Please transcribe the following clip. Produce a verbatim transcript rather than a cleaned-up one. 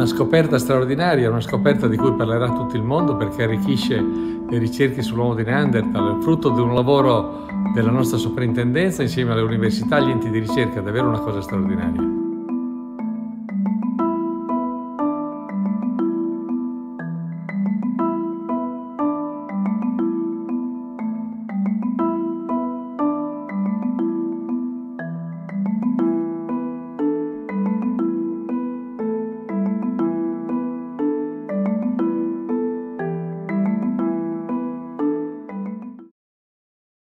una scoperta straordinaria, una scoperta di cui parlerà tutto il mondo perché arricchisce le ricerche sull'uomo di Neanderthal, frutto di un lavoro della nostra soprintendenza insieme alle università e agli enti di ricerca, davvero una cosa straordinaria.